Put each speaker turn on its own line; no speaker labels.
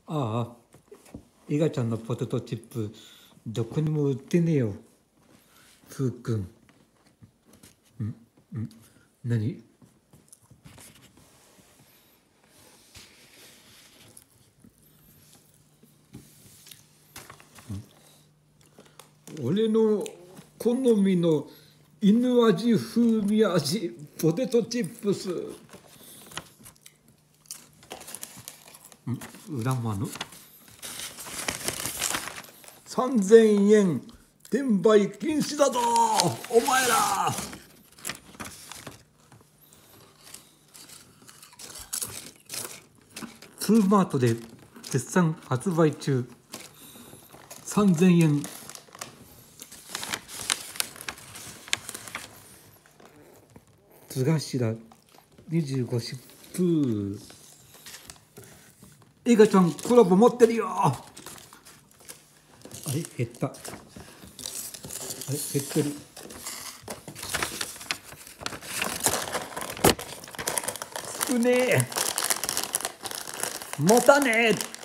ああ、イガちゃんのポテトチップ、どこにも売ってねえよ。ふうくん。何？俺の好みの犬味風味味ポテトチップス。裏マヌ3000円転売禁止だぞお前ら。ツーマートで絶賛発売中。3000円。津頭25疾風。映画ちゃんコラボ持ってるよ。あれ減った。あれ減ってる。少ねえ。持たねえ。